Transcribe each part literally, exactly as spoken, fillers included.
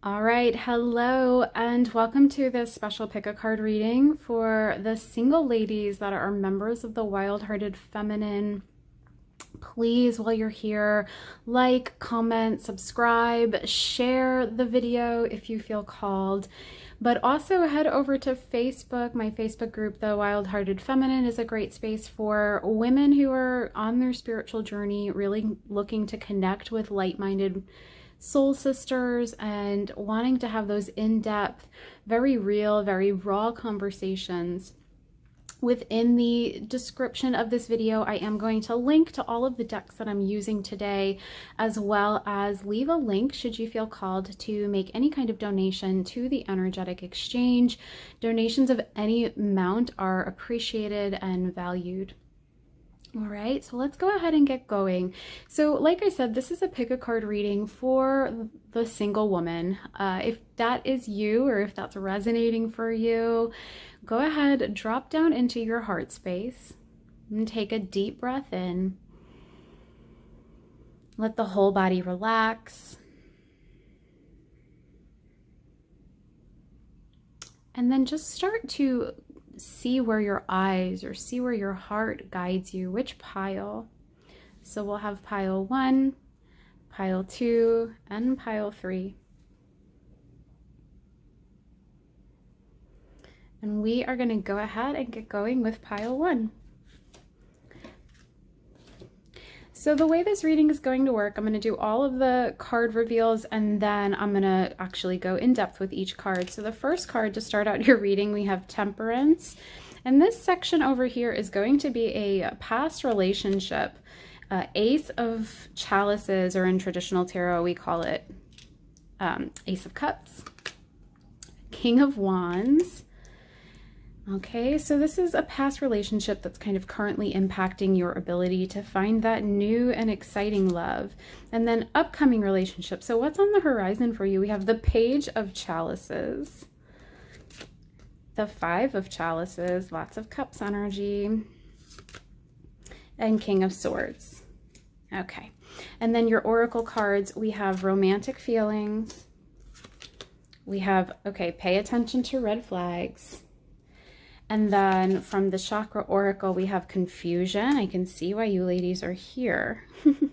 All right, hello, and welcome to this special pick a card reading for the single ladies that are members of the Wild-Hearted Feminine. Please, while you're here, like, comment, subscribe, share the video if you feel called. But also head over to Facebook. My Facebook group, The Wild-Hearted Feminine, is a great space for women who are on their spiritual journey, really looking to connect with like-minded soul sisters and wanting to have those in-depth, very real, very raw conversations. Within the description of this video, I am going to link to all of the decks that I'm using today, as well as leave a link should you feel called to make any kind of donation to the energetic exchange. Donations of any amount are appreciated and valued. All right, so let's go ahead and get going. So like I said, this is a pick a card reading for the single woman. Uh, if that is you, or if that's resonating for you, go ahead, drop down into your heart space and take a deep breath in. Let the whole body relax. And then just start to see where your eyes or see where your heart guides you, which pile. So we'll have pile one, pile two, and pile three. And we are going to go ahead and get going with pile one. So the way this reading is going to work, I'm going to do all of the card reveals and then I'm going to actually go in depth with each card. So the first card to start out your reading, we have Temperance. And this section over here is going to be a past relationship. Uh, Ace of Chalices, or in traditional tarot we call it um, Ace of Cups. King of Wands. Okay, so this is a past relationship that's kind of currently impacting your ability to find that new and exciting love. And then upcoming relationship. So what's on the horizon for you? We have the Page of Chalices, the Five of Chalices, lots of Cups energy, and King of Swords. Okay, and then your Oracle cards, we have Romantic Feelings. We have, okay, Pay Attention to Red Flags. And then from the Chakra Oracle, we have Confusion. I can see why you ladies are here.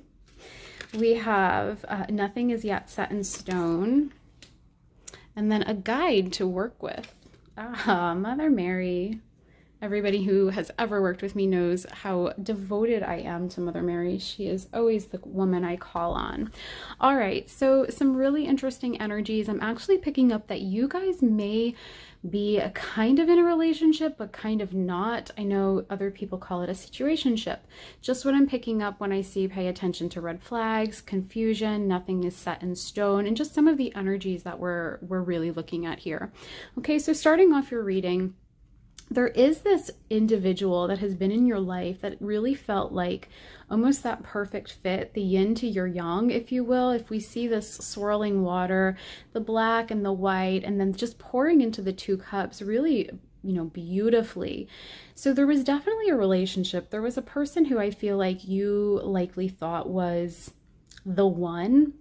We have uh, Nothing is Yet Set in Stone. And then a guide to work with. Ah, Mother Mary. Everybody who has ever worked with me knows how devoted I am to Mother Mary. She is always the woman I call on. All right, so some really interesting energies. I'm actually picking up that you guys may be a kind of in a relationship, but kind of not. I know other people call it a situationship. Just what I'm picking up when I see Pay Attention to Red Flags, Confusion, Nothing is Set in Stone, and just some of the energies that we're, we're really looking at here. Okay, so starting off your reading, there is this individual that has been in your life that really felt like almost that perfect fit, the yin to your yang, if you will. If we see this swirling water, the black and the white, and then just pouring into the two cups really, you know, beautifully. So there was definitely a relationship. There was a person who I feel like you likely thought was the one,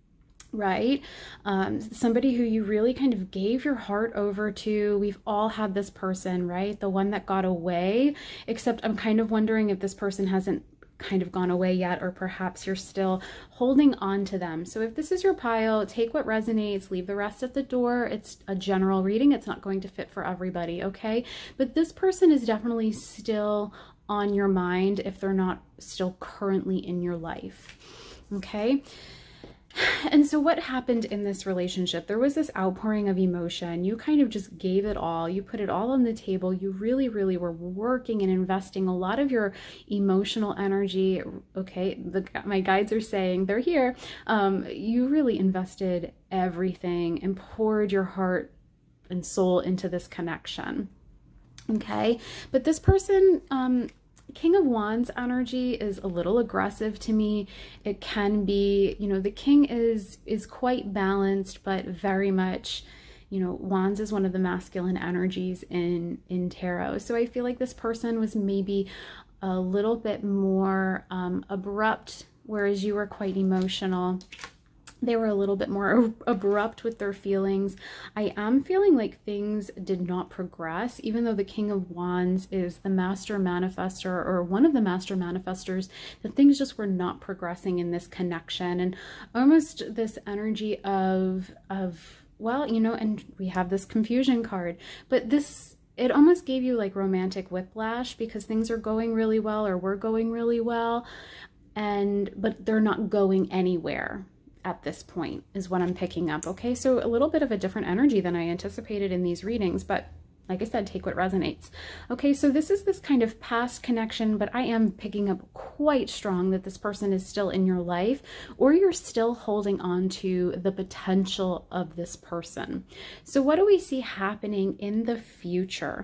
right? Um, somebody who you really kind of gave your heart over to. We've all had this person, right? The one that got away, except I'm kind of wondering if this person hasn't kind of gone away yet, or perhaps you're still holding on to them. So if this is your pile, take what resonates, leave the rest at the door. It's a general reading. It's not going to fit for everybody, okay? But this person is definitely still on your mind if they're not still currently in your life, okay? And so what happened in this relationship? There was this outpouring of emotion. You kind of just gave it all. You put it all on the table. You really, really were working and investing a lot of your emotional energy. Okay, the, my guides are saying they're here. Um, you really invested everything and poured your heart and soul into this connection. Okay, but this person, um, King of Wands energy is a little aggressive to me. It can be, you know, the king is is quite balanced, but very much, you know, Wands is one of the masculine energies in in tarot. So I feel like this person was maybe a little bit more um, abrupt, whereas you were quite emotional. They were a little bit more abrupt with their feelings. I am feeling like things did not progress, even though the King of Wands is the master manifester, or one of the master manifestors, that things just were not progressing in this connection. And almost this energy of, of, well, you know, and we have this confusion card, but this, it almost gave you like romantic whiplash, because things are going really well, or we're going really well, and, but they're not going anywhere at this point, is what I'm picking up. Okay, so a little bit of a different energy than I anticipated in these readings, but like I said, take what resonates. Okay, so this is this kind of past connection, but I am picking up quite strong that this person is still in your life, or you're still holding on to the potential of this person. So what do we see happening in the future?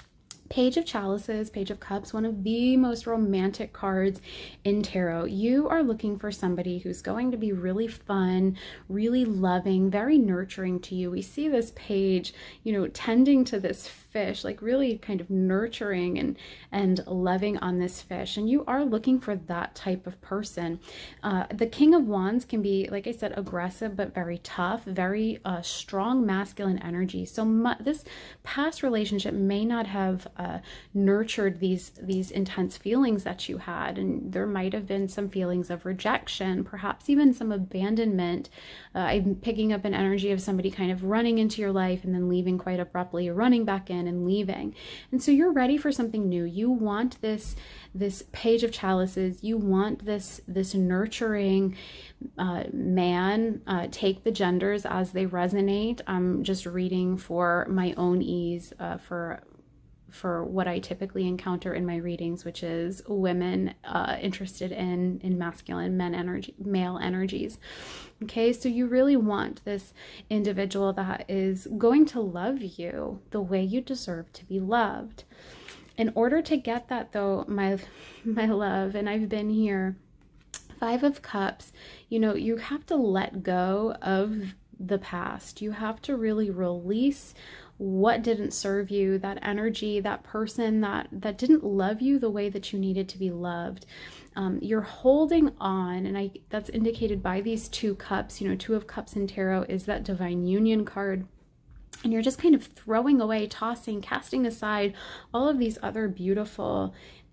Page of Chalices, Page of Cups, one of the most romantic cards in tarot. You are looking for somebody who's going to be really fun, really loving, very nurturing to you. We see this page, you know, tending to this fish, like really kind of nurturing and, and loving on this fish. And you are looking for that type of person. Uh, the King of Wands can be, like I said, aggressive, but very tough, very uh, strong masculine energy. So this past relationship may not have Uh, nurtured these these intense feelings that you had, and there might have been some feelings of rejection, perhaps even some abandonment. uh, I'm picking up an energy of somebody kind of running into your life and then leaving quite abruptly, or running back in and leaving. And so you're ready for something new. You want this this Page of Chalices, you want this this nurturing uh, man. Uh, take the genders as they resonate. I'm just reading for my own ease, uh, for for what I typically encounter in my readings, which is women uh, interested in in masculine men energy, male energies. Okay, so you really want this individual that is going to love you the way you deserve to be loved. In order to get that, though, my my love, and I've been here, Five of Cups, you know, you have to let go of the past. You have to really release what didn't serve you, that energy, that person that that didn't love you the way that you needed to be loved. Um, you're holding on, and I that's indicated by these two cups. You know, Two of Cups in tarot is that divine union card. And you're just kind of throwing away, tossing, casting aside all of these other beautiful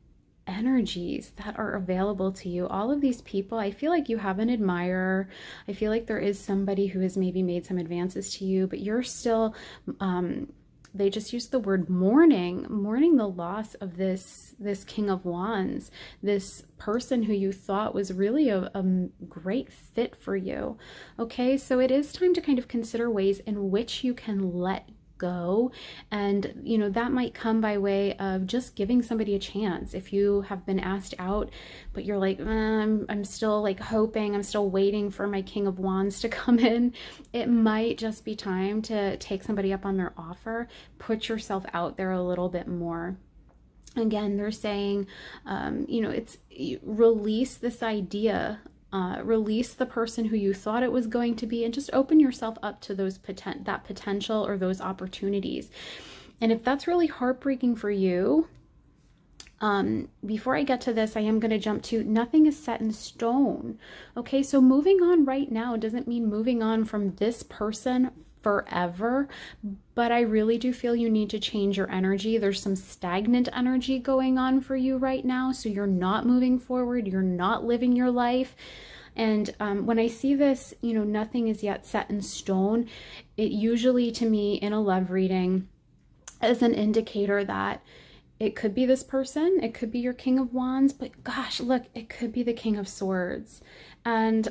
energies that are available to you. All of these people, I feel like you have an admirer. I feel like there is somebody who has maybe made some advances to you, but you're still, um, they just use the word mourning, mourning the loss of this, this King of Wands, this person who you thought was really a, a great fit for you. Okay, so it is time to kind of consider ways in which you can let go. And you know, that might come by way of just giving somebody a chance. If you have been asked out, but you're like, I'm, I'm still like hoping, I'm still waiting for my King of Wands to come in, it might just be time to take somebody up on their offer. Put yourself out there a little bit more. Again, they're saying, um, you know, it's release this idea. Uh, release the person who you thought it was going to be, and just open yourself up to those poten that potential or those opportunities. And if that's really heartbreaking for you, um, before I get to this, I am going to jump to nothing is set in stone. Okay, so moving on right now doesn't mean moving on from this person forever, but I really do feel you need to change your energy. There's some stagnant energy going on for you right now, so you're not moving forward, you're not living your life. And um, when I see this, you know, nothing is yet set in stone, it usually, to me, in a love reading, is an indicator that it could be this person, it could be your King of Wands, but gosh, look, it could be the King of Swords. And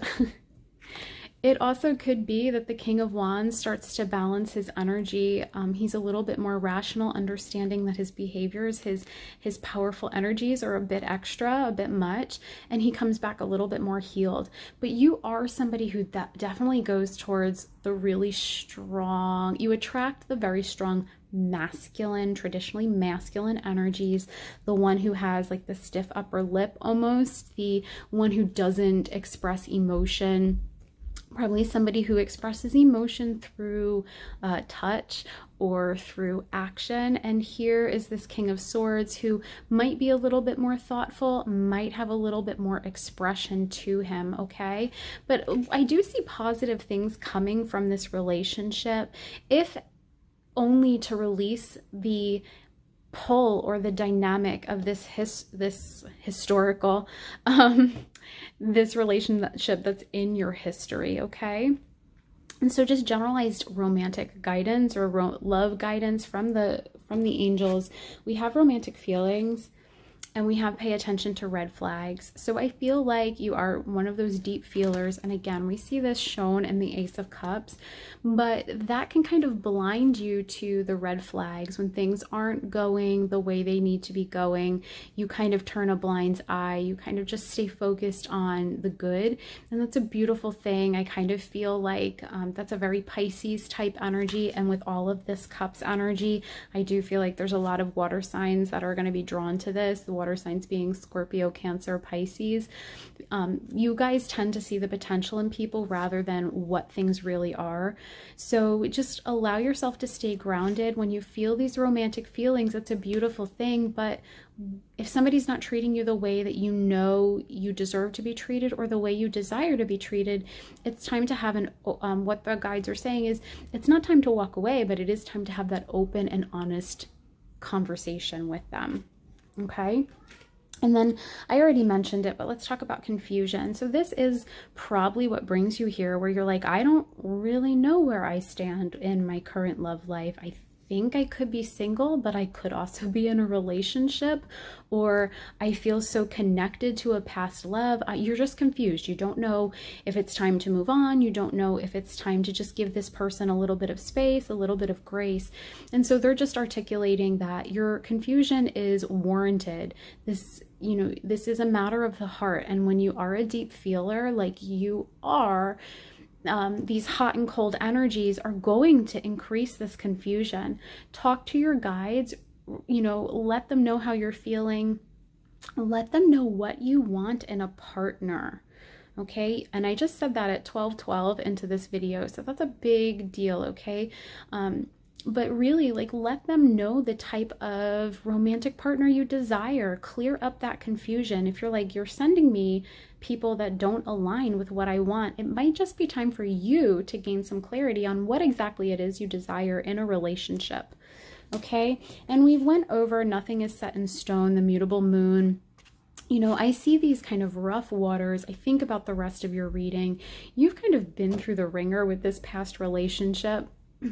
it also could be that the King of Wands starts to balance his energy. Um, he's a little bit more rational, understanding that his behaviors, his his powerful energies are a bit extra, a bit much, and he comes back a little bit more healed. But you are somebody who de definitely goes towards the really strong, you attract the very strong masculine, traditionally masculine energies, the one who has like the stiff upper lip almost, the one who doesn't express emotion. Probably somebody who expresses emotion through uh, touch or through action. And here is this King of Swords who might be a little bit more thoughtful, might have a little bit more expression to him, okay? But I do see positive things coming from this relationship, if only to release the pull or the dynamic of this his this historical um this relationship that's in your history, okay? And so just generalized romantic guidance or ro love guidance from the from the angels. We have romantic feelings, and we have pay attention to red flags. So I feel like you are one of those deep feelers. And again, we see this shown in the Ace of Cups, but that can kind of blind you to the red flags. When things aren't going the way they need to be going, you kind of turn a blind eye. You kind of just stay focused on the good. And that's a beautiful thing. I kind of feel like um, that's a very Pisces type energy. And with all of this Cups energy, I do feel like there's a lot of water signs that are going to be drawn to this. The water signs being Scorpio, Cancer, Pisces. Um, you guys tend to see the potential in people rather than what things really are. So just allow yourself to stay grounded. When you feel these romantic feelings, it's a beautiful thing. But if somebody's not treating you the way that you know you deserve to be treated or the way you desire to be treated, it's time to have an, um, what the guides are saying is, it's not time to walk away, but it is time to have that open and honest conversation with them. Okay. And then I already mentioned it, but let's talk about confusion. So this is probably what brings you here, where you're like, I don't really know where I stand in my current love life. I think I could be single, but I could also be in a relationship, or I feel so connected to a past love. You're just confused. You don't know if it's time to move on. You don't know if it's time to just give this person a little bit of space, a little bit of grace. And so they're just articulating that your confusion is warranted. This, you know, this is a matter of the heart. And when you are a deep feeler, like you are, Um, these hot and cold energies are going to increase this confusion. Talk to your guides, you know, let them know how you're feeling. Let them know what you want in a partner, okay? And I just said that at twelve twelve into this video, so that's a big deal, okay? Um, but really, like, let them know the type of romantic partner you desire. Clear up that confusion. If you're like, you're sending me people that don't align with what I want, it might just be time for you to gain some clarity on what exactly it is you desire in a relationship. Okay? And we went over nothing is set in stone, the mutable moon. You know, I see these kind of rough waters. I think about the rest of your reading. You've kind of been through the ringer with this past relationship.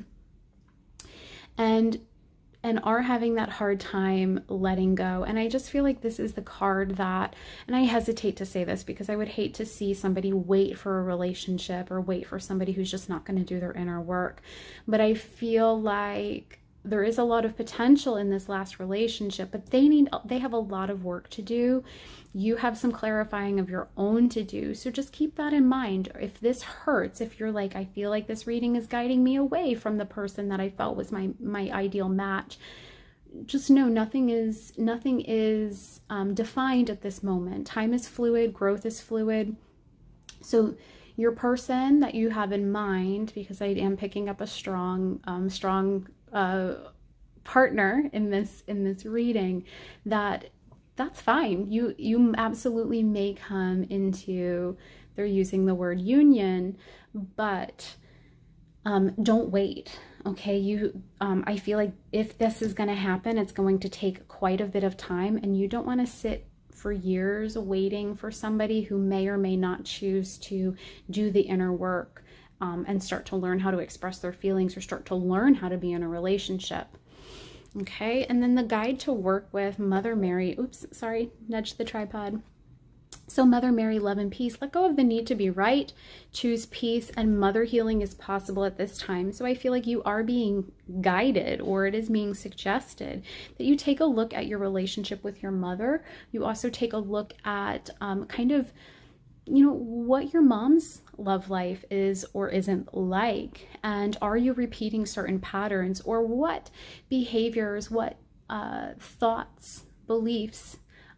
And and are having that hard time letting go. And I just feel like this is the card that, and I hesitate to say this because I would hate to see somebody wait for a relationship or wait for somebody who's just not going to do their inner work. But I feel like there is a lot of potential in this last relationship, but they need, they have a lot of work to do. You have some clarifying of your own to do. So just keep that in mind. If this hurts, if you're like, I feel like this reading is guiding me away from the person that I felt was my, my ideal match, just know nothing is, nothing is um, defined at this moment. Time is fluid, growth is fluid. So your person that you have in mind, because I am picking up a strong, um, strong, uh, partner in this, in this reading, that that's fine. You, you absolutely may come into, they're using the word union, but, um, don't wait. Okay. You, um, I feel like if this is going to happen, it's going to take quite a bit of time, and you don't want to sit for years waiting for somebody who may or may not choose to do the inner work. Um, and start to learn how to express their feelings, or start to learn how to be in a relationship. Okay, and then the guide to work with Mother Mary. Oops, sorry, nudged the tripod. So Mother Mary, love and peace. Let go of the need to be right. Choose peace, and mother healing is possible at this time. So I feel like you are being guided, or it is being suggested that you take a look at your relationship with your mother. You also take a look at um, kind of, you know, what your mom's love life is or isn't like, and are you repeating certain patterns, or what behaviors, what uh, thoughts, beliefs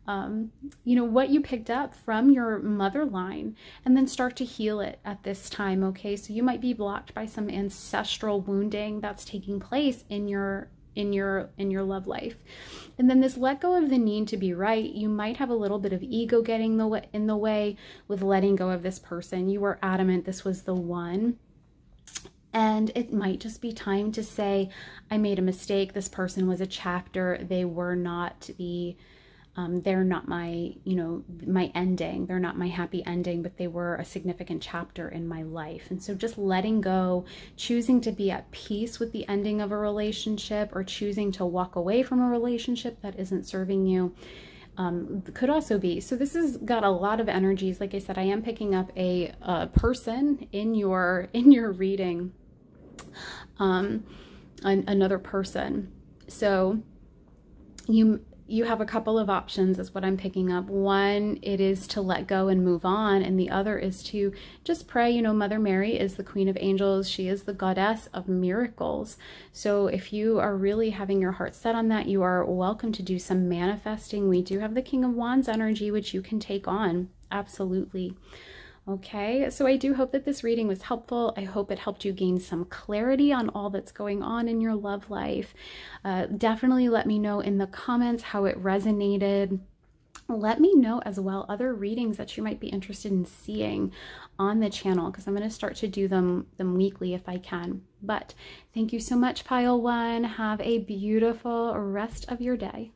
um, you know, what you picked up from your mother line, and then start to heal it at this time, okay? So you might be blocked by some ancestral wounding that's taking place in your in your in your love life. And then this let go of the need to be right. You might have a little bit of ego getting the way, in the way with letting go of this person. You were adamant this was the one. And it might just be time to say, I made a mistake. This person was a chapter. They were not the, um, they're not my, you know, my ending. They're not my happy ending, but they were a significant chapter in my life. And so just letting go, choosing to be at peace with the ending of a relationship, or choosing to walk away from a relationship that isn't serving you, Um, could also be. So this has got a lot of energies. Like I said, I am picking up a, a person in your, in your reading. Um, an, another person. So you, you have a couple of options is what I'm picking up. One, it is to let go and move on. And the other is to just pray. You know, Mother Mary is the Queen of Angels. She is the goddess of miracles. So if you are really having your heart set on that, you are welcome to do some manifesting. We do have the King of Wands energy, which you can take on. Absolutely. Okay, so I do hope that this reading was helpful. I hope it helped you gain some clarity on all that's going on in your love life. Uh, definitely let me know in the comments how it resonated. Let me know as well other readings that you might be interested in seeing on the channel, because I'm going to start to do them, them weekly if I can. But thank you so much, Pile One. Have a beautiful rest of your day.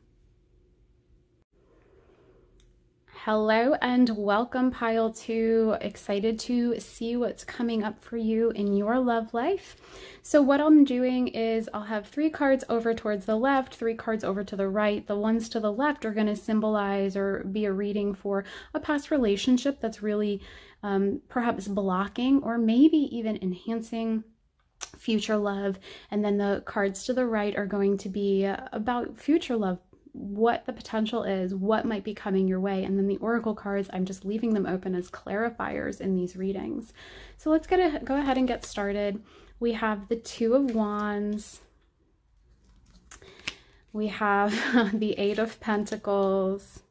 Hello and welcome, Pile Two. Excited to see what's coming up for you in your love life. So what I'm doing is I'll have three cards over towards the left, three cards over to the right. The ones to the left are going to symbolize or be a reading for a past relationship that's really um, perhaps blocking or maybe even enhancing future love. And then the cards to the right are going to be about future love, what the potential is, what might be coming your way. And then the oracle cards, I'm just leaving them open as clarifiers in these readings. So let's get a, go ahead and get started. We have the Two of Wands. We have the Eight of Pentacles.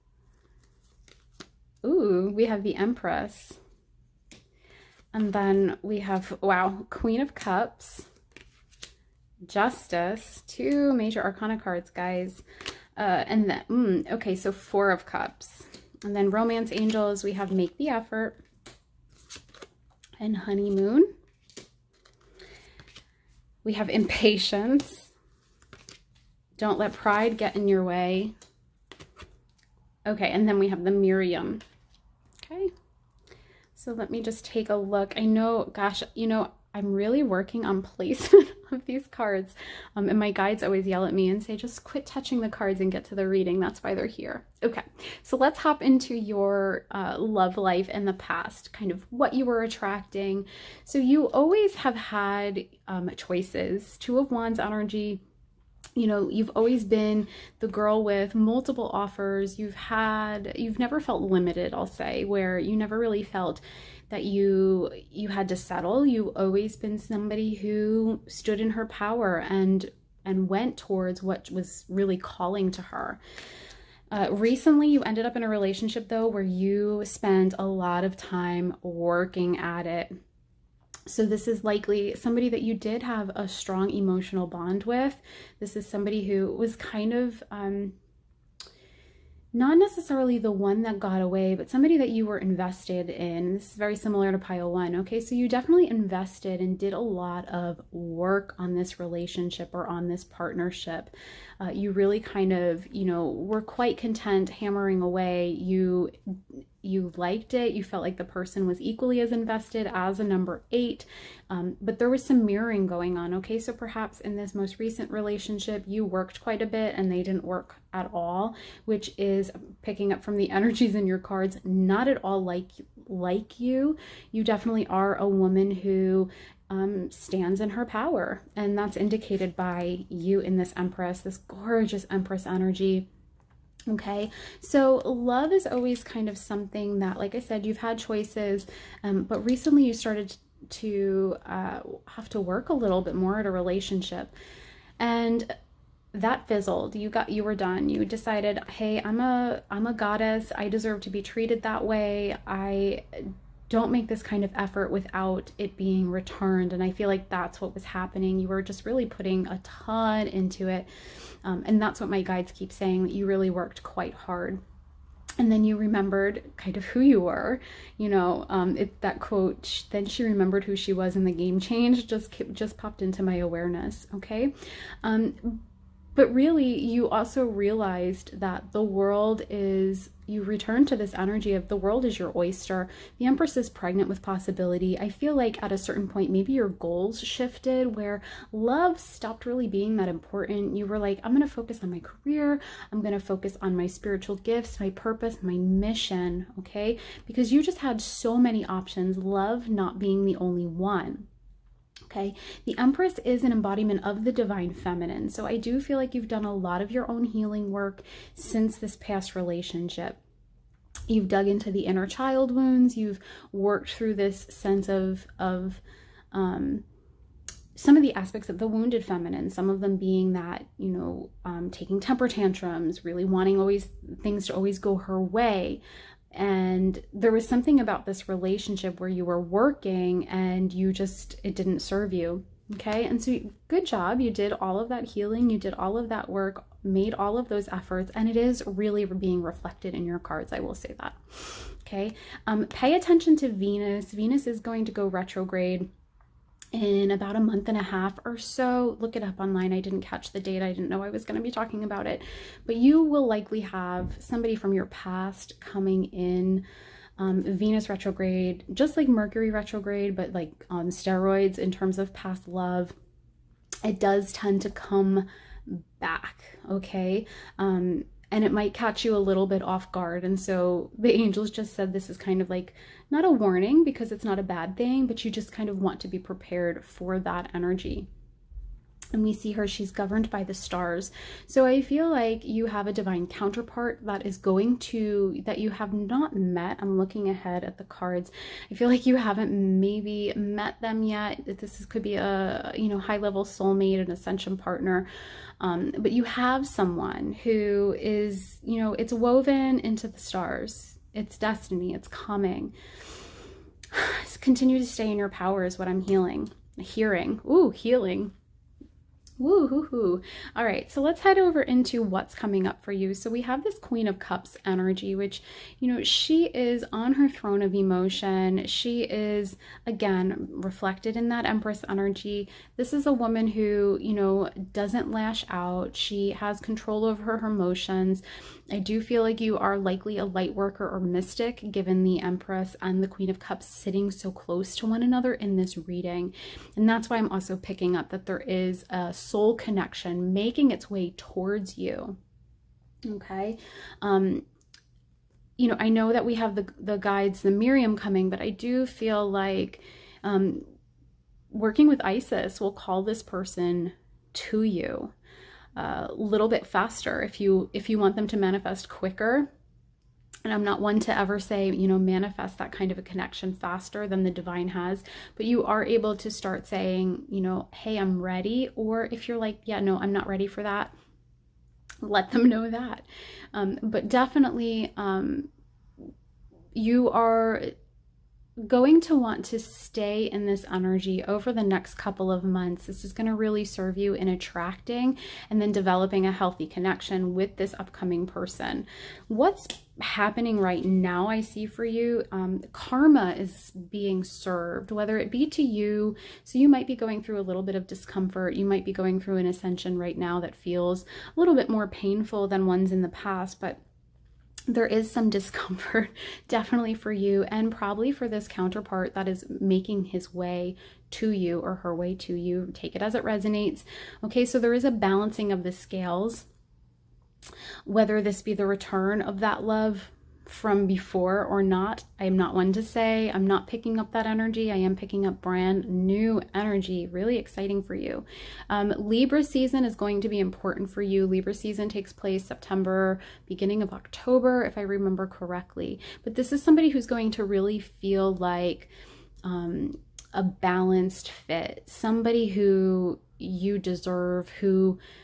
Ooh, we have the Empress. And then we have, wow, Queen of Cups, Justice, two major arcana cards, guys. Uh, and then, mm, okay, so Four of Cups. And then Romance Angels, we have Make the Effort and Honeymoon. We have Impatience. Don't let pride get in your way. Okay, and then we have the Miriam. Okay, so let me just take a look. I know, gosh, you know, I'm really working on placement of these cards. Um, and my guides always yell at me and say, just quit touching the cards and get to the reading. That's why they're here. Okay, so let's hop into your uh, love life in the past, kind of what you were attracting. So you always have had um, choices. Two of Wands energy. You know, you've always been the girl with multiple offers. You've had, you've never felt limited, I'll say, where you never really felt that you you had to settle. You've always been somebody who stood in her power and and went towards what was really calling to her. Uh, recently, you ended up in a relationship, though, where you spent a lot of time working at it. So this is likely somebody that you did have a strong emotional bond with. This is somebody who was kind of um, not necessarily the one that got away, but somebody that you were invested in. This is very similar to Pile One. Okay, so you definitely invested and did a lot of work on this relationship or on this partnership. Uh, you really kind of, you know, were quite content hammering away. You you liked it. You felt like the person was equally as invested as a number eight, um, but there was some mirroring going on. Okay, so perhaps in this most recent relationship, you worked quite a bit and they didn't work at all, which is picking up from the energies in your cards, not at all like, like you. You definitely are a woman who um, stands in her power, and that's indicated by you in this Empress, this gorgeous Empress energy. Okay, so love is always kind of something that, like I said, you've had choices, um, but recently you started to uh, have to work a little bit more at a relationship. And that fizzled. You got, you were done. You decided, hey, I'm a, I'm a goddess. I deserve to be treated that way. I don't make this kind of effort without it being returned. And I feel like that's what was happening. You were just really putting a ton into it. Um, and that's what my guides keep saying, that you really worked quite hard. And then you remembered kind of who you were, you know, um, it, that quote, then she remembered who she was and the game changed, just, just popped into my awareness. Okay. Um, but really you also realized that the world is, you return to this energy of the world is your oyster. The Empress is pregnant with possibility. I feel like at a certain point, maybe your goals shifted where love stopped really being that important. You were like, I'm going to focus on my career. I'm going to focus on my spiritual gifts, my purpose, my mission. Okay. Because you just had so many options, love not being the only one. Okay, the Empress is an embodiment of the divine feminine. So I do feel like you've done a lot of your own healing work since this past relationship. You've dug into the inner child wounds. You've worked through this sense of, of um, some of the aspects of the wounded feminine, some of them being that, you know, um, taking temper tantrums, really wanting always things to always go her way. And there was something about this relationship where you were working and you just, it didn't serve you. Okay. And so good job. You did all of that healing. You did all of that work, made all of those efforts, and it is really being reflected in your cards. I will say that. Okay. Um, pay attention to Venus. Venus is going to go retrograde in about a month and a half or so. Look it up online. I didn't catch the date. I didn't know I was going to be talking about it, but you will likely have somebody from your past coming in. Um, Venus retrograde, just like Mercury retrograde, but like on steroids in terms of past love. It does tend to come back. Okay. Um, and it might catch you a little bit off guard. And so the angels just said this is kind of like not a warning because it's not a bad thing, but you just kind of want to be prepared for that energy. And we see her, she's governed by the stars. So I feel like you have a divine counterpart that is going to, that you have not met. I'm looking ahead at the cards. I feel like you haven't maybe met them yet. This is, could be a, you know, high level soulmate, an ascension partner. Um, but you have someone who is, you know, it's woven into the stars. It's destiny. It's coming. Continue to stay in your power is what I'm healing, hearing. Ooh, healing. Woo hoo hoo. All right, so let's head over into what's coming up for you. So we have this Queen of Cups energy, which, you know, she is on her throne of emotion. She is, again, reflected in that Empress energy. This is a woman who, you know, doesn't lash out. She has control over her emotions. I do feel like you are likely a light worker or mystic, given the Empress and the Queen of Cups sitting so close to one another in this reading. And that's why I'm also picking up that there is a soul connection making its way towards you. Okay. Um, you know, I know that we have the, the guides, the Miriam coming, but I do feel like um, working with Isis will call this person to you a little bit faster if you if you want them to manifest quicker. And I'm not one to ever say, you know, manifest that kind of a connection faster than the divine has, but you are able to start saying, you know, hey, I'm ready. Or if you're like, yeah, no, I'm not ready for that, let them know that. Um, but definitely um, you are going to want to stay in this energy over the next couple of months. This is going to really serve you in attracting and then developing a healthy connection with this upcoming person. What's happening right now I see for you, um, karma is being served, whether it be to you. So you might be going through a little bit of discomfort. You might be going through an ascension right now that feels a little bit more painful than ones in the past, but there is some discomfort definitely for you and probably for this counterpart that is making his way to you or her way to you. Take it as it resonates. Okay, so there is a balancing of the scales, whether this be the return of that love from before or not. I am not one to say. I'm not picking up that energy. I am picking up brand new energy. Really exciting for you. Um, Libra season is going to be important for you. Libra season takes place September, beginning of October, if I remember correctly. But this is somebody who's going to really feel like um, a balanced fit. Somebody who you deserve, who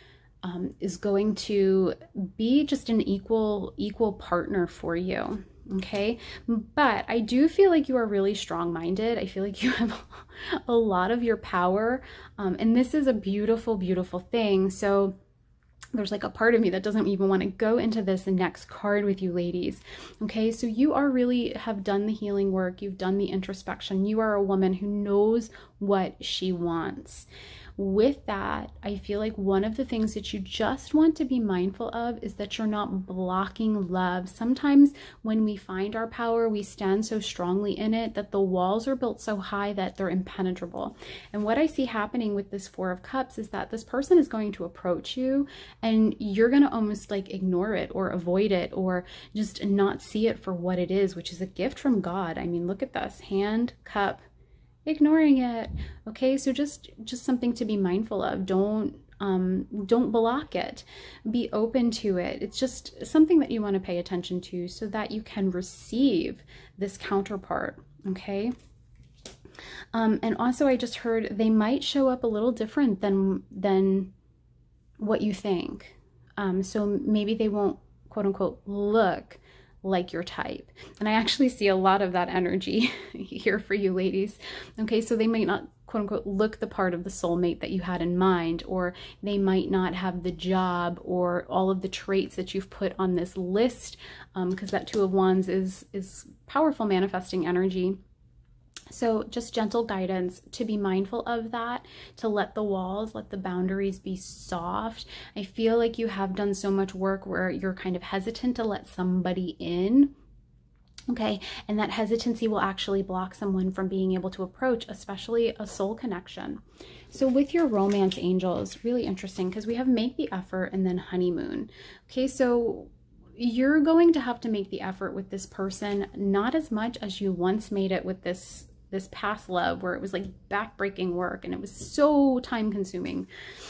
um, is going to be just an equal, equal partner for you. Okay. But I do feel like you are really strong-minded. I feel like you have a lot of your power. Um, and this is a beautiful, beautiful thing. So there's like a part of me that doesn't even want to go into this next card with you ladies. Okay, so you are really have done the healing work. You've done the introspection. You are a woman who knows what she wants. With that, I feel like one of the things that you just want to be mindful of is that you're not blocking love. Sometimes when we find our power, we stand so strongly in it that the walls are built so high that they're impenetrable. And what I see happening with this Four of Cups is that this person is going to approach you and you're going to almost like ignore it or avoid it or just not see it for what it is, which is a gift from God. I mean, look at this, hand, cup, ignoring it. Okay, so just just something to be mindful of. Don't um don't block it, be open to it. It's just something that you want to pay attention to so that you can receive this counterpart. Okay, um and also I just heard they might show up a little different than than what you think. Um so maybe they won't quote unquote look like your type. And I actually see a lot of that energy here for you ladies. Okay, so they might not quote unquote look the part of the soulmate that you had in mind, or they might not have the job or all of the traits that you've put on this list, um, because that Two of Wands is is powerful manifesting energy. So just gentle guidance to be mindful of that, to let the walls, let the boundaries be soft. I feel like you have done so much work where you're kind of hesitant to let somebody in. Okay, and that hesitancy will actually block someone from being able to approach, especially a soul connection. So with your romance angels, really interesting because we have make the effort and then honeymoon. Okay, so you're going to have to make the effort with this person, not as much as you once made it with this this past love where it was like backbreaking work and it was so time consuming.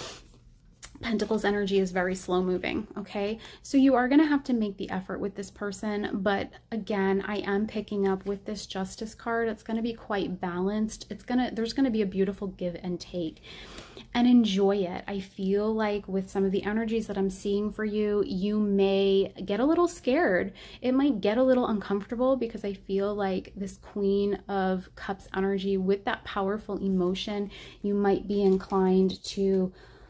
Pentacles energy is very slow moving. Okay, so you are going to have to make the effort with this person, but again, I am picking up with this Justice card, it's going to be quite balanced. It's gonna there's going to be a beautiful give and take, and enjoy it. I feel like with some of the energies that I'm seeing for you, you may get a little scared. It might get a little uncomfortable because I feel like this Queen of Cups energy with that powerful emotion, you might be inclined to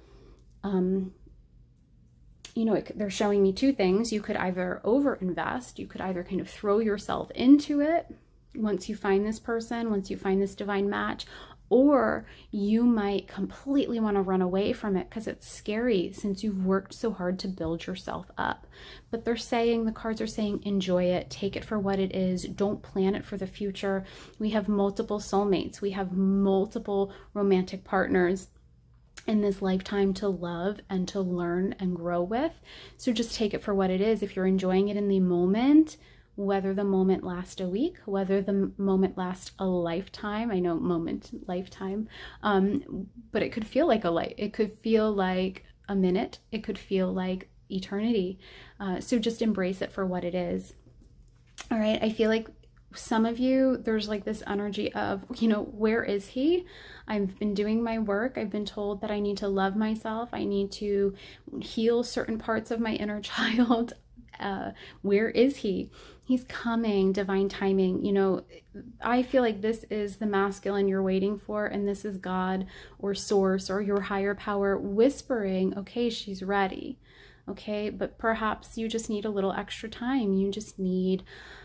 Um, you know, it, they're showing me two things. You could either overinvest, you could either kind of throw yourself into it once you find this person, once you find this divine match, or you might completely want to run away from it because it's scary since you've worked so hard to build yourself up. But they're saying, the cards are saying, enjoy it, take it for what it is, don't plan it for the future. We have multiple soulmates, we have multiple romantic partners in this lifetime to love and to learn and grow with. So just take it for what it is. If you're enjoying it in the moment, whether the moment lasts a week, whether the moment lasts a lifetime, I know moment, lifetime, um, but it could feel like a life. It could feel like a minute. It could feel like eternity. Uh, so just embrace it for what it is. All right. I feel like some of you, there's like this energy of, you know, where is he? I've been doing my work. I've been told that I need to love myself. I need to heal certain parts of my inner child. Uh, where is he? He's coming, divine timing. You know, I feel like this is the masculine you're waiting for, and this is God or source or your higher power whispering, okay, she's ready. Okay, but perhaps you just need a little extra time. You just need,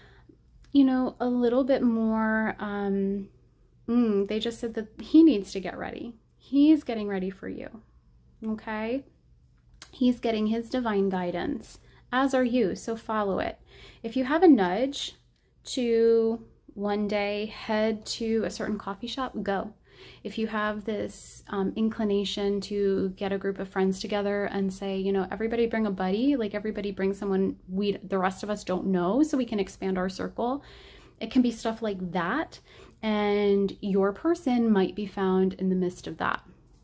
you know, a little bit more. Um, mm, they just said that he needs to get ready. He's getting ready for you. Okay, he's getting his divine guidance, as are you, so follow it. If you have a nudge to one day head to a certain coffee shop, go. If you have this um, inclination to get a group of friends together and say, you know, everybody bring a buddy, like everybody bring someone we, the rest of us don't know, so we can expand our circle. It can be stuff like that, and your person might be found in the midst of that.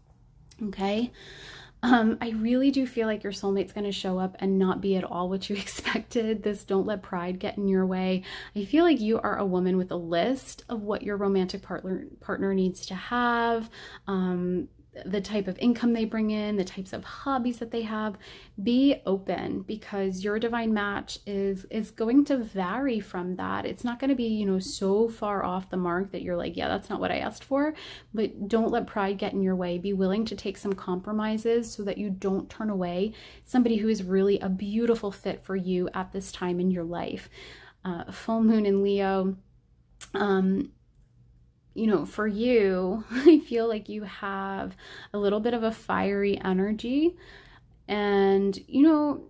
Okay. Um, I really do feel like your soulmate's going to show up and not be at all what you expected. This don't let pride get in your way. I feel like you are a woman with a list of what your romantic partner partner needs to have. Um, the type of income they bring in, the types of hobbies that they have. Be open, because your divine match is is going to vary from that. It's not going to be, you know, so far off the mark that you're like, yeah, that's not what I asked for. But don't let pride get in your way. Be willing to take some compromises so that you don't turn away somebody who is really a beautiful fit for you at this time in your life. Uh, full moon in Leo, um, you know, for you, I feel like you have a little bit of a fiery energy, and, you know,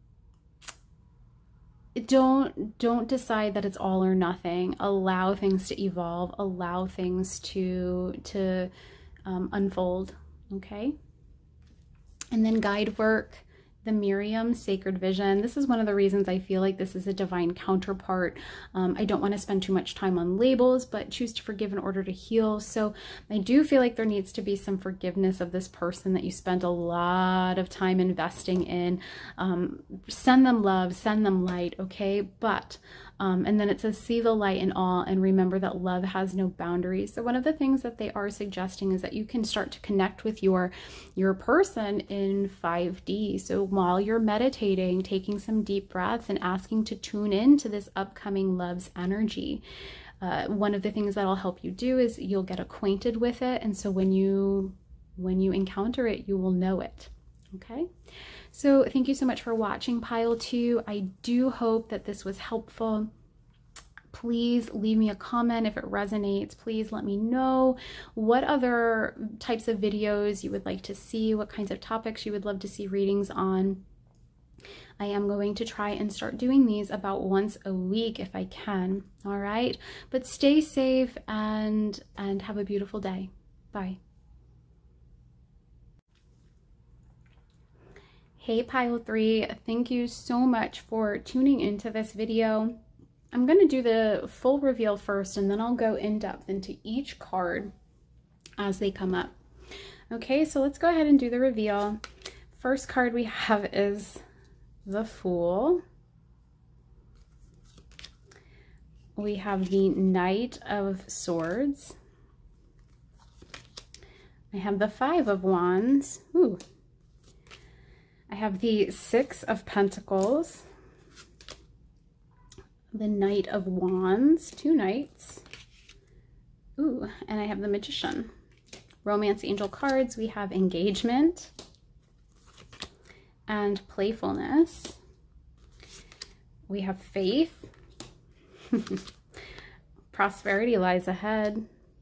don't, don't decide that it's all or nothing. Allow things to evolve, allow things to, to um, unfold. Okay. And then guide work. The Miriam Sacred Vision. This is one of the reasons I feel like this is a divine counterpart. Um, I don't want to spend too much time on labels, but choose to forgive in order to heal. So I do feel like there needs to be some forgiveness of this person that you spent a lot of time investing in. Um, send them love, send them light, okay? But Um, and then it says, see the light in all, and remember that love has no boundaries. So one of the things that they are suggesting is that you can start to connect with your, your person in five D. So while you're meditating, taking some deep breaths and asking to tune in to this upcoming love's energy. Uh, one of the things that'll help you do is you'll get acquainted with it. And so when you, when you encounter it, you will know it. Okay. So thank you so much for watching pile two. I do hope that this was helpful. Please leave me a comment if it resonates. Please let me know what other types of videos you would like to see, what kinds of topics you would love to see readings on. I am going to try and start doing these about once a week if I can. All right. But stay safe and, and have a beautiful day. Bye. Hey pile three, thank you so much for tuning into this video. I'm going to do the full reveal first, and then I'll go in depth into each card as they come up. Okay, so let's go ahead and do the reveal. First card we have is the Fool. We have the Knight of Swords. I have the Five of Wands. Ooh. I have the Six of Pentacles, the Knight of Wands, two knights. Ooh, and I have the Magician. Romance angel cards, we have Engagement and Playfulness. We have Faith. Prosperity lies ahead.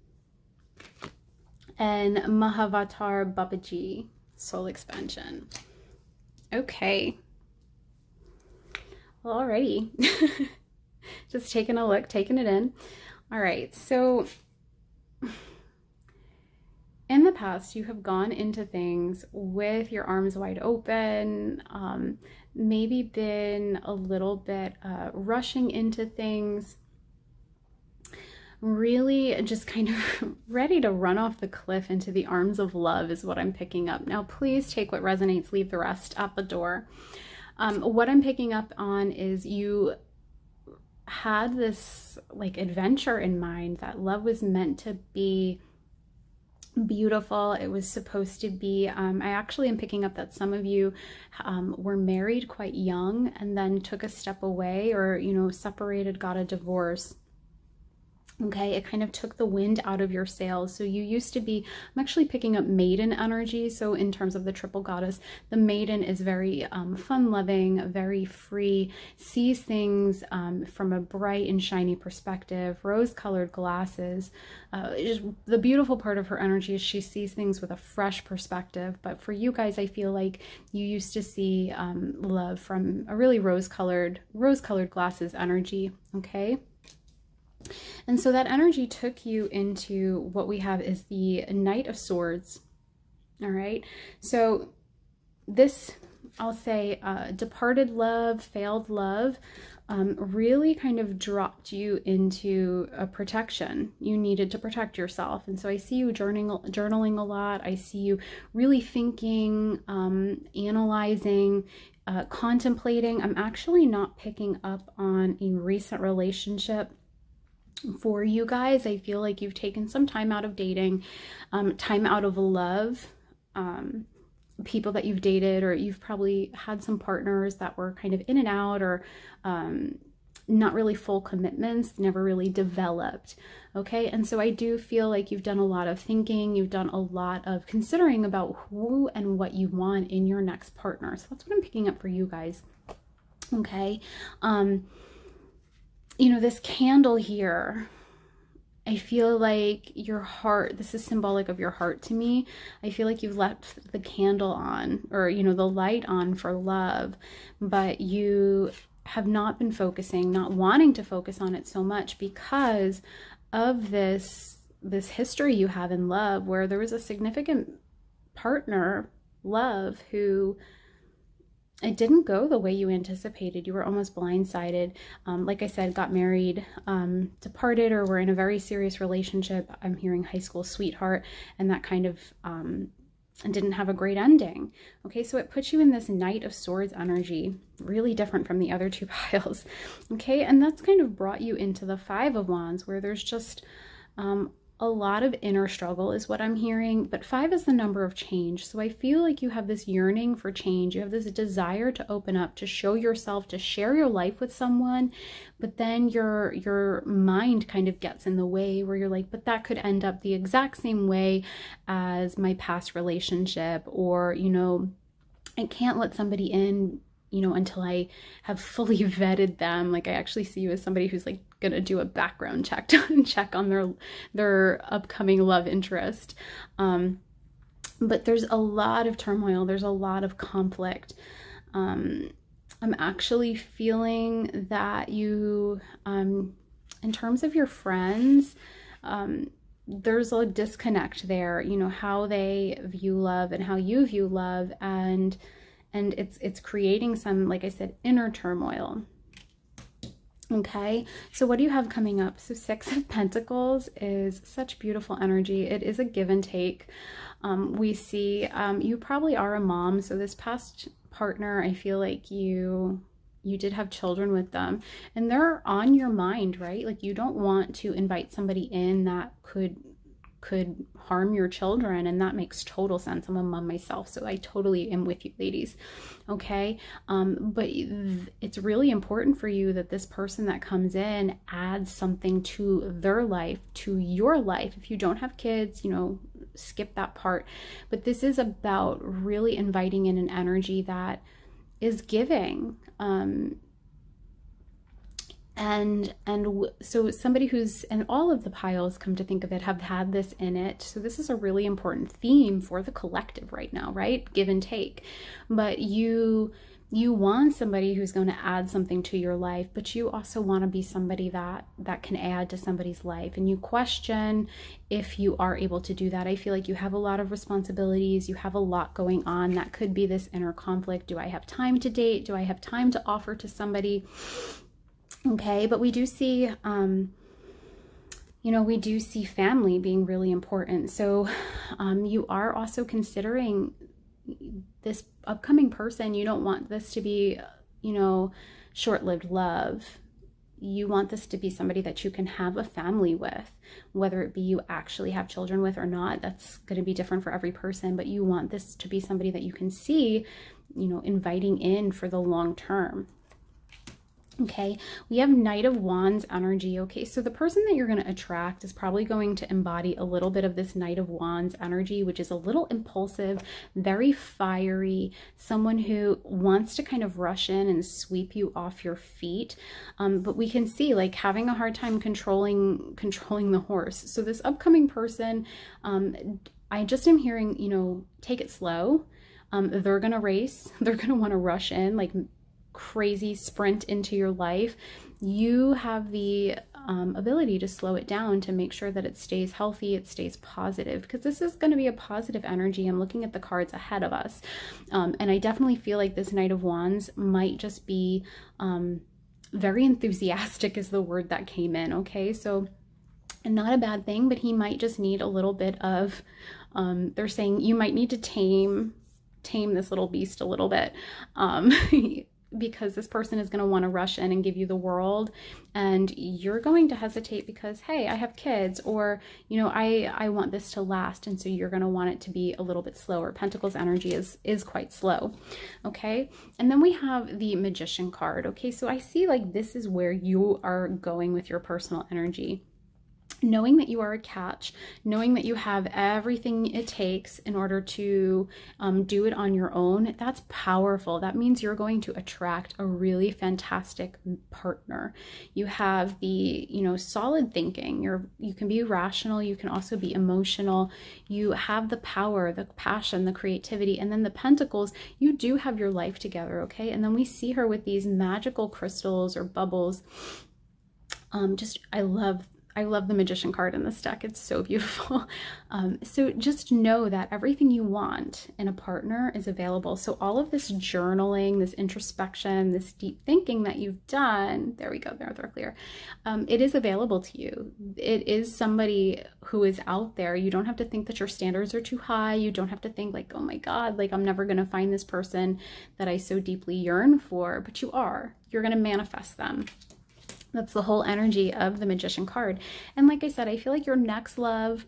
And Mahavatar Babaji, Soul Expansion. Okay. Well, alrighty. Just taking a look, taking it in. All right, so in the past, you have gone into things with your arms wide open, um, maybe been a little bit uh, rushing into things, really just kind of ready to run off the cliff into the arms of love is what I'm picking up. Now, please take what resonates, leave the rest at the door. Um, what I'm picking up on is you had this like adventure in mind, that love was meant to be beautiful. It was supposed to be, um, I actually am picking up that some of you um, were married quite young and then took a step away, or, you know, separated, got a divorce. Okay, it kind of took the wind out of your sails. So you used to be, I'm actually picking up maiden energy. So in terms of the triple goddess, the maiden is very um, fun-loving, very free, sees things um, from a bright and shiny perspective, rose-colored glasses. Uh, just the beautiful part of her energy is she sees things with a fresh perspective. But for you guys, I feel like you used to see um, love from a really rose-colored, rose-colored glasses energy, okay? And so that energy took you into what we have is the Knight of Swords. All right. So this, I'll say, uh, departed love, failed love, um, really kind of dropped you into a protection. You needed to protect yourself. And so I see you journaling, journaling a lot. I see you really thinking, um, analyzing, uh, contemplating. I'm actually not picking up on a recent relationship. For you guys, I feel like you've taken some time out of dating, um, time out of love, um, people that you've dated, or you've probably had some partners that were kind of in and out, or um, not really full commitments, never really developed. Okay. And so I do feel like you've done a lot of thinking, you've done a lot of considering about who and what you want in your next partner. So that's what I'm picking up for you guys. Okay. Um, you know, this candle here, I feel like your heart, this is symbolic of your heart to me. I feel like you've left the candle on, or, you know, the light on for love, but you have not been focusing, not wanting to focus on it so much because of this, this history you have in love, where there was a significant partner, love, who it didn't go the way you anticipated. You were almost blindsided. Um, like I said, got married, um, departed, or were in a very serious relationship. I'm hearing high school sweetheart, and that kind of um, didn't have a great ending. Okay, so it puts you in this Knight of Swords energy, really different from the other two piles. Okay, and that's kind of brought you into the Five of Wands, where there's just um, a lot of inner struggle is what I'm hearing, but five is the number of change. So I feel like you have this yearning for change. You have this desire to open up, to show yourself, to share your life with someone, but then your your mind kind of gets in the way, where you're like, but that could end up the exact same way as my past relationship, or, you know, I can't let somebody in, you know, until I have fully vetted them. Like, I actually see you as somebody who's like gonna do a background check to check on their their upcoming love interest. Um, but there's a lot of turmoil. There's a lot of conflict. Um, I'm actually feeling that you, um, in terms of your friends, um, there's a disconnect there. You know, how they view love and how you view love, and and it's it's creating some, like I said, inner turmoil. Okay, so what do you have coming up? So Six of Pentacles is such beautiful energy. It is a give and take. Um, we see um, you probably are a mom. So this past partner, I feel like you you did have children with them, and they're on your mind, right? Like, you don't want to invite somebody in that could could harm your children, and that makes total sense. I'm a mom myself, so I totally am with you, ladies. Okay, um, but it's really important for you that this person that comes in adds something to their life, to your life. If you don't have kids, you know, skip that part. But this is about really inviting in an energy that is giving. Um, And, and so somebody who's, and all of the piles, come to think of it, have had this in it. So this is a really important theme for the collective right now, right? Give and take. But you, you want somebody who's going to add something to your life, but you also want to be somebody that, that can add to somebody's life. And you question if you are able to do that. I feel like you have a lot of responsibilities. You have a lot going on. That could be this inner conflict. Do I have time to date? Do I have time to offer to somebody? Okay, but we do see, um, you know, we do see family being really important. So um, you are also considering this upcoming person. You don't want this to be, you know, short-lived love. You want this to be somebody that you can have a family with, whether it be you actually have children with or not. That's going to be different for every person, but you want this to be somebody that you can see, you know, inviting in for the long term. Okay, we have Knight of Wands energy. Okay, so the person that you're going to attract is probably going to embody a little bit of this Knight of Wands energy, which is a little impulsive, very fiery, someone who wants to kind of rush in and sweep you off your feet. Um, but we can see, like, having a hard time controlling controlling the horse. So this upcoming person, um, I just am hearing, you know, take it slow. Um, they're going to race. They're going to want to rush in, like, crazy sprint into your life. You have the um, ability to slow it down, to make sure that it stays healthy, it stays positive, because this is going to be a positive energy. I'm looking at the cards ahead of us. Um, and I definitely feel like this Knight of Wands might just be um, very enthusiastic is the word that came in. Okay, so not a bad thing, but he might just need a little bit of, um, they're saying you might need to tame, tame this little beast a little bit. Um, because this person is going to want to rush in and give you the world, and you're going to hesitate because, hey, I have kids, or, you know, I, I want this to last. And so you're going to want it to be a little bit slower. Pentacles energy is, is quite slow. Okay. And then we have the Magician card. Okay. So I see like this is where you are going with your personal energy. Knowing that you are a catch, knowing that you have everything it takes in order to um, do it on your own, that's powerful. That means you're going to attract a really fantastic partner. You have the, you know, solid thinking. You're, you can be rational. You can also be emotional. You have the power, the passion, the creativity, and then the pentacles, you do have your life together. Okay. And then we see her with these magical crystals or bubbles. Um, just, I love I love the Magician card in this deck. It's so beautiful. Um, so just know that everything you want in a partner is available. So all of this journaling, this introspection, this deep thinking that you've done, there we go, there, they're clear. Um, it is available to you. It is somebody who is out there. You don't have to think that your standards are too high. You don't have to think like, oh my God, like I'm never going to find this person that I so deeply yearn for, but you are. You're going to manifest them. That's the whole energy of the Magician card. And like I said, I feel like your next love,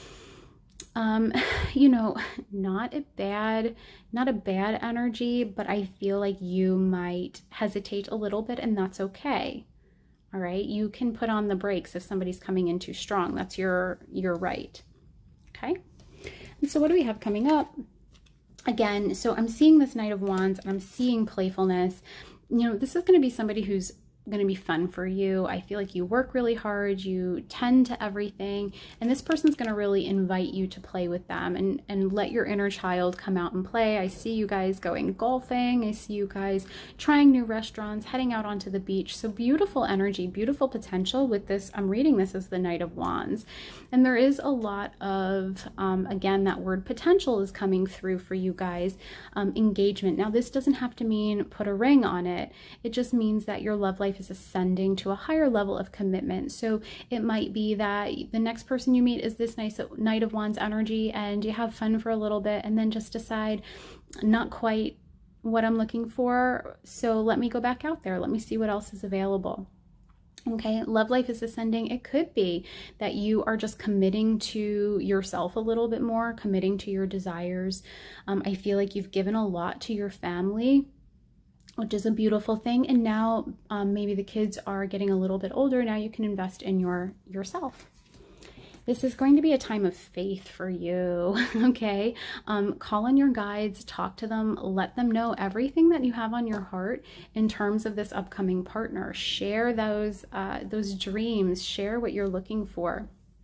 um, you know, not a bad, not a bad energy, but I feel like you might hesitate a little bit, and that's okay. All right. You can put on the brakes if somebody's coming in too strong. That's your, your right. Okay. And so what do we have coming up? Again, so I'm seeing this Knight of Wands, and I'm seeing playfulness. You know, this is going to be somebody who's going to be fun for you. I feel like you work really hard, you tend to everything, and this person's going to really invite you to play with them and and let your inner child come out and play. I see you guys going golfing. I see you guys trying new restaurants, heading out onto the beach. So beautiful energy, beautiful potential with this. I'm reading this as the Knight of Wands, and there is a lot of um, again, that word potential is coming through for you guys. Um, engagement. Now this doesn't have to mean put a ring on it. It just means that your love life is ascending to a higher level of commitment. So it might be that the next person you meet is this nice Knight of Wands energy, and you have fun for a little bit and then just decide, not quite what I'm looking for, so let me go back out there. Let me see what else is available. Okay, love life is ascending. It could be that you are just committing to yourself a little bit more, committing to your desires. Um, I feel like you've given a lot to your family, which is a beautiful thing. And now um, maybe the kids are getting a little bit older. Now you can invest in your yourself. This is going to be a time of faith for you, okay? Um, call on your guides, talk to them, let them know everything that you have on your heart in terms of this upcoming partner. Share those, uh, those dreams, share what you're looking for.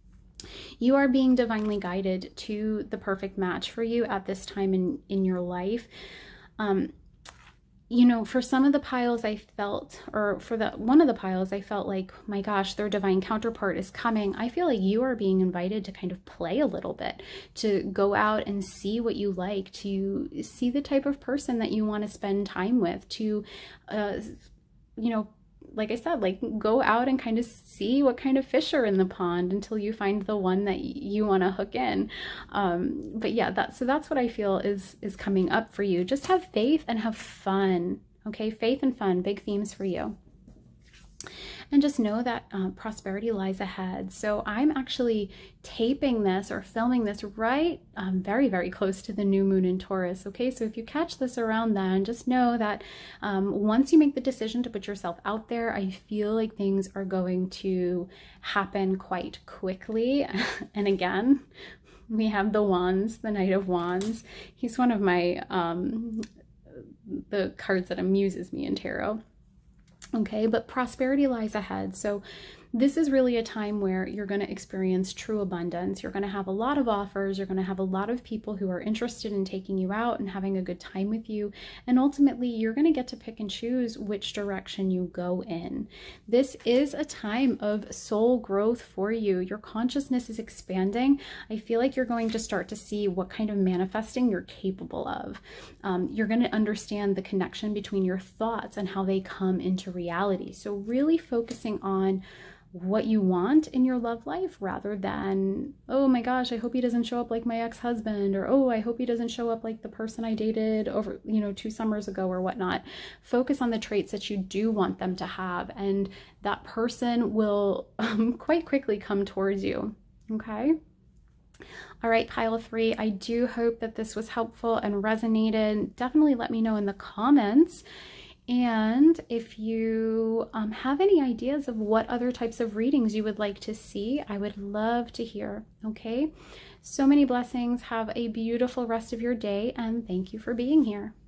You are being divinely guided to the perfect match for you at this time in, in your life. Um, You know, for some of the piles I felt, or for the one of the piles, I felt like, my gosh, their divine counterpart is coming. I feel like you are being invited to kind of play a little bit, to go out and see what you like, to see the type of person that you want to spend time with, to, uh, you know, like I said, like go out and kind of see what kind of fish are in the pond until you find the one that you want to hook in. Um, but yeah, that, so that's what I feel is, is coming up for you. Just have faith and have fun. Okay. Faith and fun, big themes for you. And just know that uh, prosperity lies ahead. So I'm actually taping this or filming this right um, very, very close to the new moon in Taurus. Okay, so if you catch this around then, just know that um, once you make the decision to put yourself out there, I feel like things are going to happen quite quickly. And again, we have the Wands, the Knight of Wands. He's one of my, um, the cards that amuses me in tarot. Okay, but prosperity lies ahead. So this is really a time where you're going to experience true abundance. You're going to have a lot of offers. You're going to have a lot of people who are interested in taking you out and having a good time with you. And ultimately, you're going to get to pick and choose which direction you go in. This is a time of soul growth for you. Your consciousness is expanding. I feel like you're going to start to see what kind of manifesting you're capable of. Um, you're going to understand the connection between your thoughts and how they come into reality. So really focusing on what you want in your love life rather than, oh my gosh, I hope he doesn't show up like my ex-husband, or oh, I hope he doesn't show up like the person I dated over, you know, two summers ago or whatnot. Focus on the traits that you do want them to have, and that person will um, quite quickly come towards you. Okay. All right, pile three, I do hope that this was helpful and resonated. Definitely let me know in the comments. And if you um, have any ideas of what other types of readings you would like to see, I would love to hear. Okay, so many blessings. Have a beautiful rest of your day, and thank you for being here.